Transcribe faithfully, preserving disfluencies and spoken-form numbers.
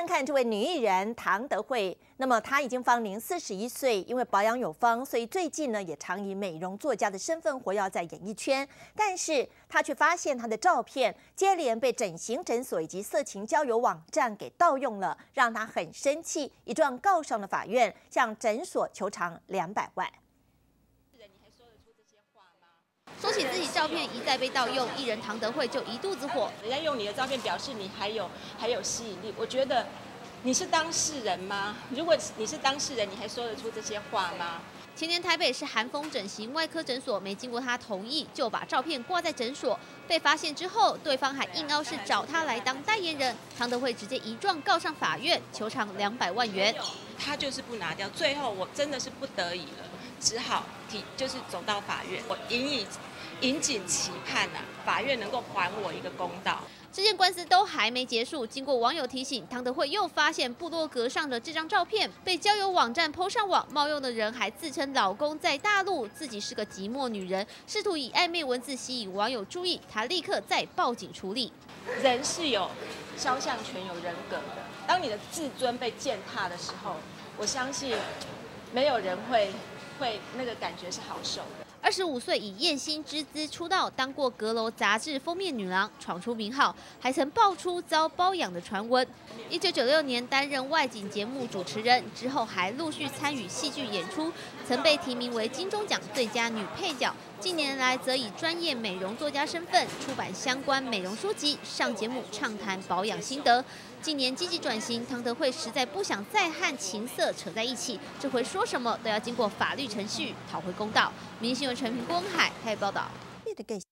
看这位女艺人唐德惠，那么她已经芳龄四十一岁，因为保养有方，所以最近呢也常以美容作家的身份活跃在演艺圈。但是她却发现她的照片接连被整形诊所以及色情交友网站给盗用了，让她很生气，一状告上了法院，向诊所求偿两百万。 说起自己照片一再被盗用，艺人唐德惠就一肚子火。 人家用你的照片表示你还有还有吸引力，我觉得你是当事人吗？如果你是当事人，你还说得出这些话吗？ 前年台北市韩风整形外科诊所没经过他同意就把照片挂在诊所，被发现之后，对方还硬要是找他来当代言人，唐德惠直接一状告上法院，求偿两百万元。 他就是不拿掉，最后我真的是不得已了，只好提就是走到法院，我引以引颈期盼啊，法院能够还我一个公道。 这件官司都还没结束，经过网友提醒，唐德惠又发现部落格上的这张照片被交友网站 po 上网，冒用的人还自称老公在大陆，自己是个寂寞女人，试图以暧昧文字吸引网友注意，他立刻再报警处理。 人是有肖像权、有人格的，当你的自尊被践踏的时候，我相信没有人会会那个感觉是好受的。 二十五岁以艳星之姿出道，当过阁楼杂志封面女郎，闯出名号，还曾爆出遭包养的传闻。一九九六年担任外景节目主持人，之后还陆续参与戏剧演出，曾被提名为金钟奖最佳女配角。近年来则以专业美容作家身份出版相关美容书籍，上节目畅谈保养心得。近年积极转型，唐德惠实在不想再和情色扯在一起，这回说什么都要经过法律程序讨回公道。民新闻陈平、郭海台报道。